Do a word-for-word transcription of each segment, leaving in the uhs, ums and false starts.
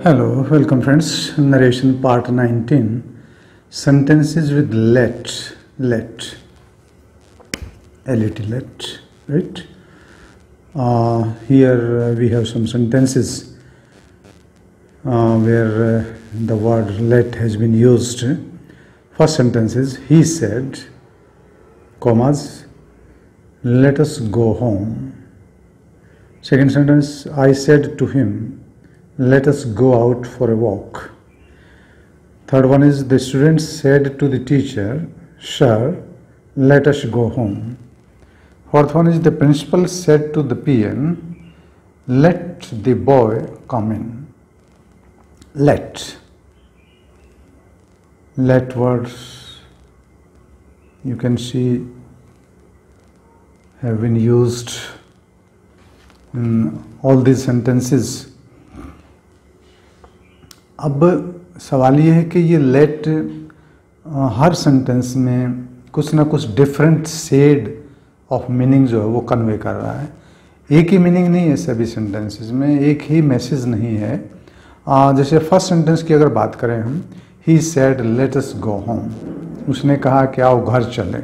Hello, welcome friends. Narration part nineteen. Sentences with let, let, L-E-T, let, right? Uh, here uh, we have some sentences uh, where uh, the word let has been used. First sentence is, he said, commas, let us go home. Second sentence, I said to him, let us go out for a walk. Third one is, the student said to the teacher, sir, let us go home. Fourth one is, the principal said to the P N, let the boy come in. Let. Let words, you can see, have been used in all these sentences. अब सवाल ये है कि ये let her sentence में कुछ ना कुछ डिफरेंट शेड ऑफ मीनिंग जो है वो कन्वे कर रहा है. एक ही मीनिंग नहीं है सभी सेंटेंसेस में, एक ही मैसेज नहीं है. आ, जैसे फर्स्ट सेंटेंस की अगर बात करें हम, he said let us go home, उसने कहा कि आओ घर चलें.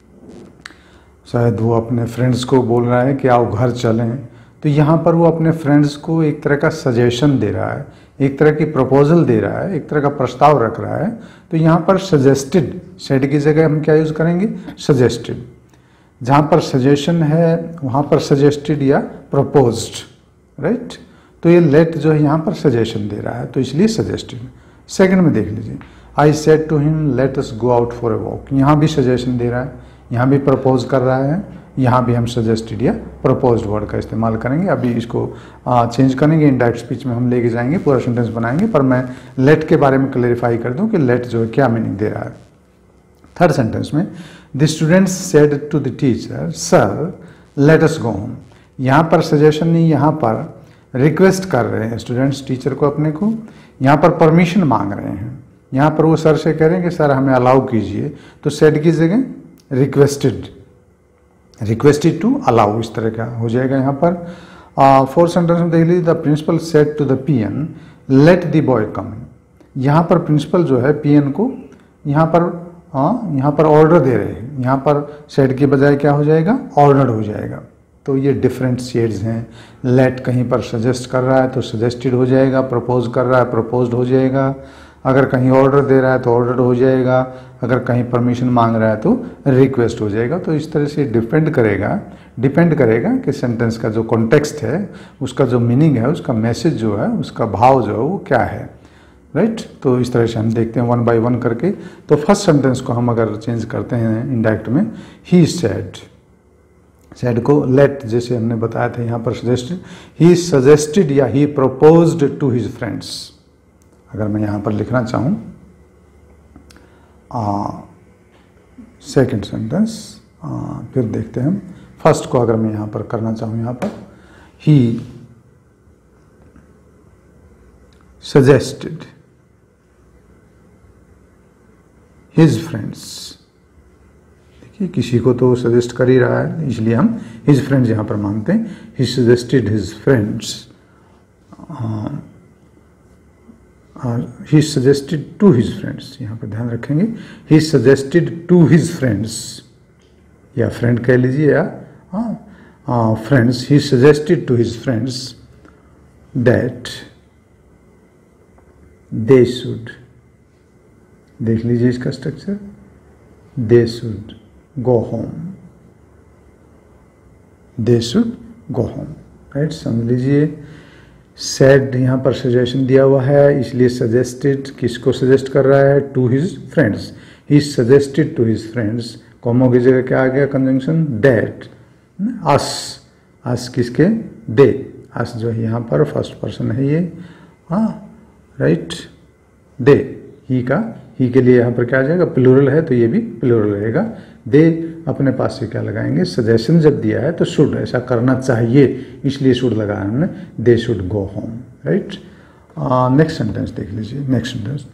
शायद वो अपने फ्रेंड्स को बोल रहा है कि आओ घर चलें, तो यहाँ पर वो अपने फ्रेंड्स को एक तरह का सजेशन दे रहा है, एक तरह की प्रपोजल दे रहा है, एक तरह का प्रस्ताव रख रहा है. तो यहाँ पर सजेस्टेड, सेड की जगह हम क्या यूज़ करेंगे, सजेस्टेड. जहाँ पर सजेशन है वहाँ पर सजेस्टेड या प्रपोज्ड, राइट. तो ये लेट जो है यहाँ पर सजेशन दे रहा है, तो इसलिए सजेस्टेड. सेकंड में देख लीजिए, I said to him let us go out for a walk. यहाँ भी सजेशन दे रहा है, यहाँ भी प्रपोज कर रहा है, यहाँ भी हम सजेस्टेड या प्रपोज्ड वर्ड का इस्तेमाल करेंगे. अभी इसको चेंज करेंगे, इनडायरेक्ट स्पीच में हम लेके जाएंगे, पूरा सेंटेंस बनाएंगे, पर मैं लेट के बारे में क्लेरिफाई कर दूं कि लेट जो है क्या मीनिंग दे रहा है. थर्ड सेंटेंस में, the students said to the teacher, sir let us go home. यहाँ पर सजेशन नहीं, यहाँ पर रिक्वेस्ट कर रहे हैं स्टूडेंट्स टीचर को अपने को, यहाँ पर परमिशन मांग रहे हैं. यहाँ पर वो सर से कह रहे हैं कि सर हमें अलाउ कीजिए, तो सेड की जगह रिक्वेस्टेड, रिक्वेस्टेड टू अलाउ, इस तरह का हो जाएगा यहाँ पर. फोर्थ सेंटेंस में देख लीजिए, the principal said to the peon let the boy come in. यहाँ पर प्रिंसिपल जो है पीएन को यहाँ पर हाँ यहाँ पर ऑर्डर दे रहे हैं, यहाँ पर सेड के बजाय क्या हो जाएगा, ऑर्डर हो जाएगा. तो ये डिफरेंट शेड्स हैं. लेट कहीं पर सजेस्ट कर रहा है तो सजेस्टेड हो जाएगा, प्रपोज कर रहा है प्रपोज्ड हो जाएगा, अगर कहीं ऑर्डर दे रहा है तो ऑर्डर हो जाएगा, अगर कहीं परमिशन मांग रहा है तो रिक्वेस्ट हो जाएगा. तो इस तरह से डिपेंड करेगा डिपेंड करेगा कि सेंटेंस का जो कॉन्टेक्स्ट है, उसका जो मीनिंग है, उसका मैसेज जो है, उसका भाव जो है वो क्या है, राइट. तो इस तरह से हम देखते हैं वन बाय वन करके. तो फर्स्ट सेंटेंस को हम अगर चेंज करते हैं इनडायरेक्ट में, ही सेड, सेड को लेट जैसे हमने बताया था यहाँ पर सजेस्टेड, ही सजेस्टेड या he proposed to his friends. अगर मैं यहाँ पर लिखना चाहूँ सेकंड सेंटेंस, फिर देखते हैं हम फर्स्ट को. अगर मैं यहाँ पर करना चाहूँ, यहाँ पर ही सजेस्टेड हिज फ्रेंड्स. देखिए किसी को तो सजेस्ट कर ही रहा है, इसलिए हम हिज फ्रेंड्स यहाँ पर मांगते हैं. He suggested his friends, he suggested to his friends, यहाँ पर ध्यान रखेंगे. He suggested to his friends, या फ्रेंड कह लीजिए, या हाँ friends. He suggested to his friends that they should, देख लीजिए इसका structure, they should go home, they should go home, right. समझ लीजिए, सेड यहाँ पर सजेशन दिया हुआ है, इसलिए सजेस्टेड किसको सजेस्ट कर रहा है, to his friends. He suggested to his friends, comma की जगह क्या आ गया, कंजंक्शन दैट, अस, अस किसके, दे, अस जो है यहाँ पर फर्स्ट पर्सन है ये, हाँ राइट, दे, ही का, ही के लिए यहाँ पर क्या आ जाएगा, प्लूरल है तो ये भी प्लूरल रहेगा. दे अपने पास से क्या लगाएंगे, सजेशन जब दिया है तो शुड, ऐसा करना चाहिए, इसलिए शुड लगाया हमने, they should go home, right. Next sentence देख लीजिए, नेक्स्ट सेंटेंस,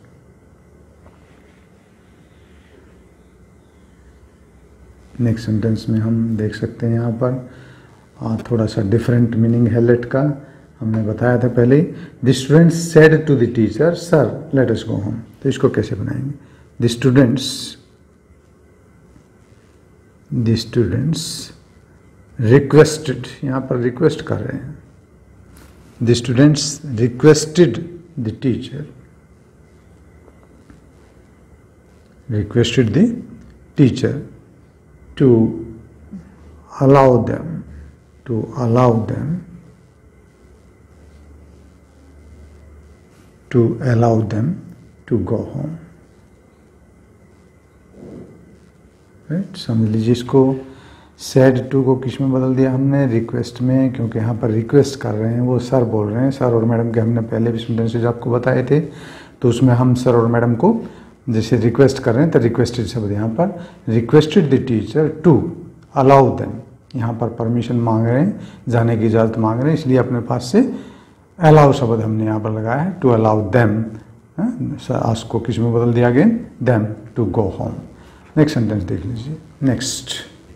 नेक्स्ट सेंटेंस में हम देख सकते हैं यहाँ पर थोड़ा सा डिफरेंट मीनिंग है लेट का. हमने बताया था पहले, the students said to the teacher sir let us go home. तो इसको कैसे बनाएंगे? The students the students requested, यहाँ पर रिक्वेस्ट कर रहे हैं, the students requested the teacher requested the teacher to allow them to allow them to allow them to go home। Right, समझ लीजिए इसको। सैड टू को किस में बदल दिया हमने? रिक्वेस्ट में, क्योंकि यहाँ पर रिक्वेस्ट कर रहे हैं, वो सर बोल रहे हैं। सर और मैडम के हमने पहले भी सेंटेंसेज आपको बताए थे, तो उसमें हम सर और मैडम को जैसे रिक्वेस्ट कर रहे हैं तो रिक्वेस्टेड शब्द यहाँ पर, requested the teacher to allow them, यहाँ पर परमिशन मांग रहे हैं, जाने की इजाज़त मांग रहे हैं, इसलिए अपने पास से अलाउ शब्द हमने यहाँ पर लगाया है, टू अलाउ देम। आज को किस में बदल दिया गया? Them to go home. Next sentence देख लीजिए। नेक्स्ट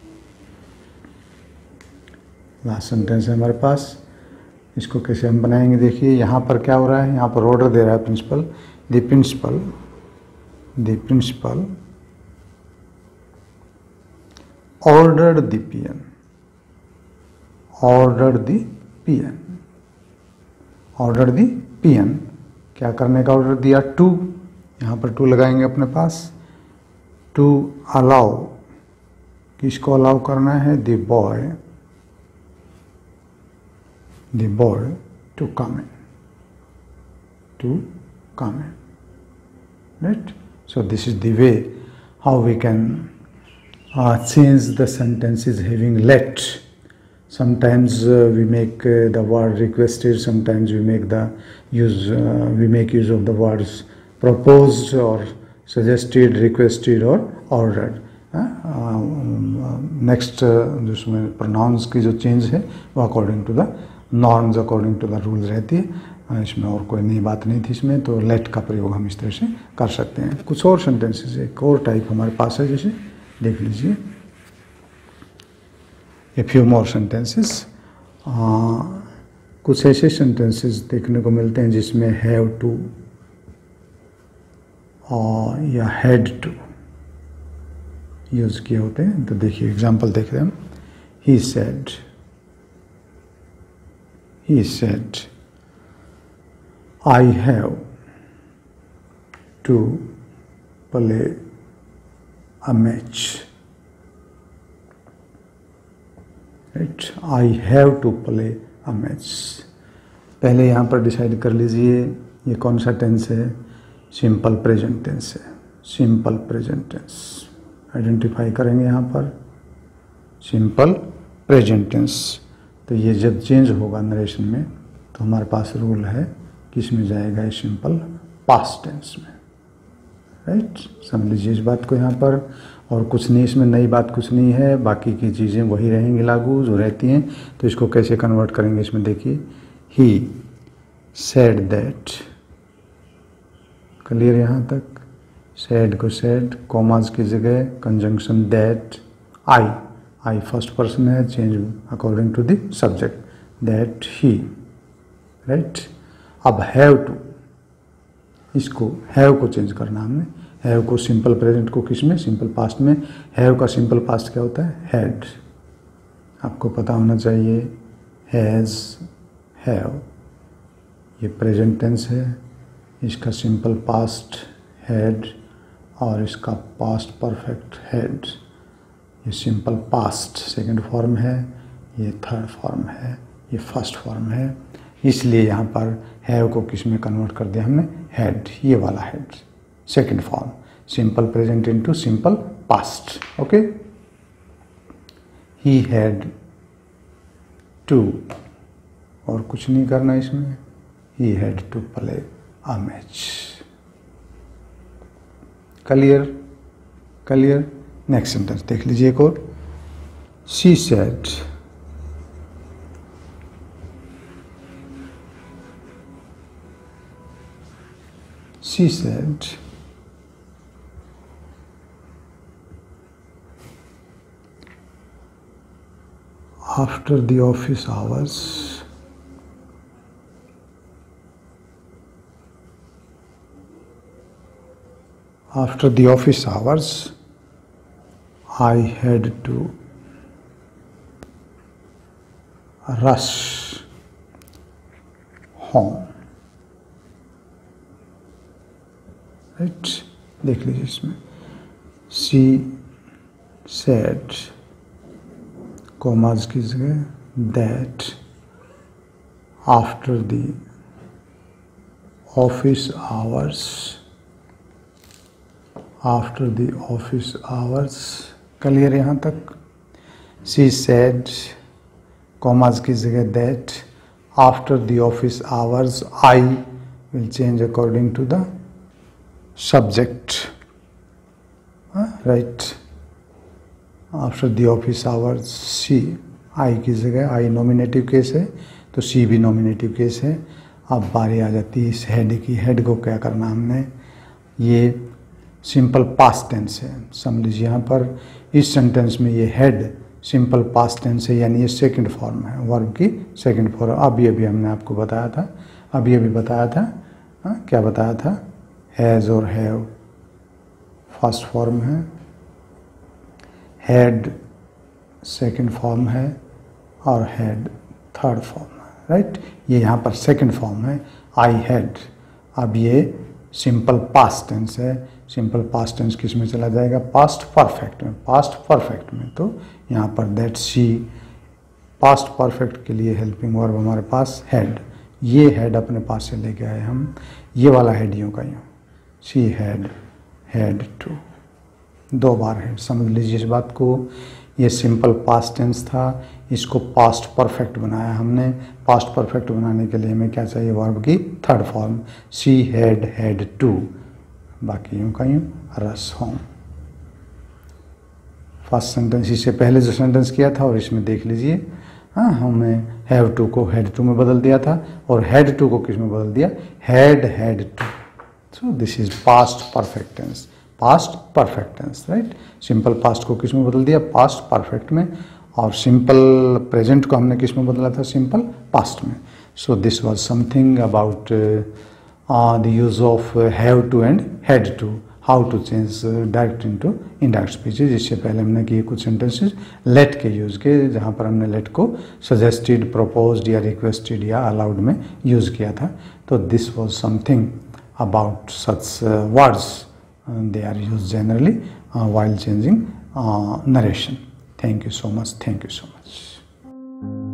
लास्ट सेंटेंस है हमारे पास, इसको कैसे हम बनाएंगे? देखिए यहाँ पर क्या हो रहा है, यहाँ पर ऑर्डर दे रहा है principal, the principal The principal ordered the peon ordered the peon ordered the peon क्या करने का ऑर्डर दिया? टू, यहाँ पर टू लगाएंगे अपने पास। टू अलाउ, किसको अलाउ करना है? The boy the boy to come in to come in right. So this is the way how we can uh, change the sentences having let. Sometimes uh, we make uh, the word requested, sometimes we make the use uh, we make use of the words proposed or suggested, requested or ordered. uh, uh, next uh, जिसमें pronouns की जो change है वो according to the norms, according to the rules रहती है। इसमें और कोई नई बात नहीं थी इसमें, तो लेट का प्रयोग हम इस तरह से कर सकते हैं। कुछ और सेंटेंसेस, एक और टाइप हमारे पास है, जैसे देख लीजिए ए फ्यू मोर सेंटेंसेस। कुछ ऐसे सेंटेंसेस देखने को मिलते हैं जिसमें हैव टू या हैड टू यूज किए होते हैं। तो देखिए एग्जांपल देख रहे हैं हम। He said he said I have to play a match. Right? I have to play a match. पहले यहाँ पर डिसाइड कर लीजिए ये कौन सा टेंस है? सिंपल प्रेजेंट टेंस है। सिंपल प्रेजेंट टेंस आइडेंटिफाई करेंगे यहाँ पर, सिंपल प्रेजेंट टेंस। तो ये जब चेंज होगा नरेशन में तो हमारे पास रूल है किस में जाएगा? सिंपल पास्ट टेंस में। राइट, समझ लीजिए इस बात को यहाँ पर। और कुछ नहीं, इसमें नई बात कुछ नहीं है, बाकी की चीज़ें वही रहेंगी लागू जो रहती हैं। तो इसको कैसे कन्वर्ट करेंगे इसमें देखिए। ही सेड दैट, क्लियर यहाँ तक? सेड को सेड, कॉमाज की जगह conjunction that. I I first person है, change according to the subject, that he. Right, अब हैव टू, इसको हैव को चेंज करना हमने। हैव को सिंपल प्रेजेंट को किस में? सिंपल पास्ट में। हैव का सिंपल पास्ट क्या होता है? हैड। आपको पता होना चाहिए, हैज़, हैव, ये प्रेजेंट टेंस है, इसका सिंपल पास्ट हैड और इसका पास्ट परफेक्ट हैड। ये सिंपल पास्ट सेकंड फॉर्म है, ये थर्ड फॉर्म है, ये फर्स्ट फॉर्म है। इसलिए यहाँ पर हैव को किस में कन्वर्ट कर दिया हमने? हैड, ये वाला had second form, simple present into simple past. Okay, he had to, और कुछ नहीं करना इसमें, he had to play a match. Clear? Clear. Next sentence देख लीजिए एक और। She said, she said, after the office hours, After the office hours, I had to rush home. Right? देख लीजिए इसमें she said कॉमास की जगह that after the office hours after the office hours clear यहाँ तक. she said commas की जगह that after the office hours I will change according to the subject. uh, right. After the office hours see, I की जगह आई nominative case है तो सी भी nominative case है. अब बारी आ जाती है इस हेड की. हेड को क्या करना हमने, ये सिंपल पास्ट टेंस है. समझ लीजिए यहाँ पर इस सेंटेंस में ये हेड सिंपल पास्ट टेंस है, यानी ये सेकंड फॉर्म है, वर्ब की सेकंड फॉर्म. अभी अभी हमने आपको बताया था अभी अभी बताया था हा? क्या बताया था, हैज़ और हैव फर्स्ट फॉर्म है, हैड सेकंड फॉर्म है और हैड थर्ड फॉर्म है. राइट. ये यहाँ पर सेकंड फॉर्म है आई हैड. अब ये सिंपल पास्ट टेंस है. सिंपल पास्ट टेंस किस में चला जाएगा, पास्ट परफेक्ट में. पास्ट परफेक्ट में तो यहाँ पर दैट शी, पास्ट परफेक्ट के लिए हेल्पिंग वर्ब हमारे पास हैड. ये हैड अपने पास से लेके आए हम. ये वाला हैड यूँ का यूँ, शी हैड हैड टू, दो बार है. समझ लीजिए इस बात को. ये सिंपल पास्ट टेंस था, इसको पास्ट परफेक्ट बनाया हमने. पास्ट परफेक्ट बनाने के लिए हमें क्या चाहिए, वर्ब की third form. She had had to, बाकी यूँ का यूँ रस होम. फर्स्ट सेंटेंस इससे पहले जो सेंटेंस किया था और इसमें देख लीजिए, हाँ हमने हैव टू को हैड टू में बदल दिया था और हैड टू को किस में बदल दिया, had had to. So this is past perfect tense. Past perfect tense. Right. Simple past को किस में बदल दिया, पास्ट परफेक्ट में. और सिंपल प्रेजेंट को हमने किस में बदला था, सिंपल पास्ट में. So this was something about the use of have to and had to, how to change direct into indirect speeches. इससे पहले हमने किए कुछ सेंटेंसेज लेट के यूज़ के, जहाँ पर हमने लेट को सजेस्टेड, प्रोपोज्ड या रिक्वेस्टेड या अलाउड में यूज़ किया था. तो this was something about such words. They are used generally uh, while changing uh, narration. Thank you so much. Thank you so much.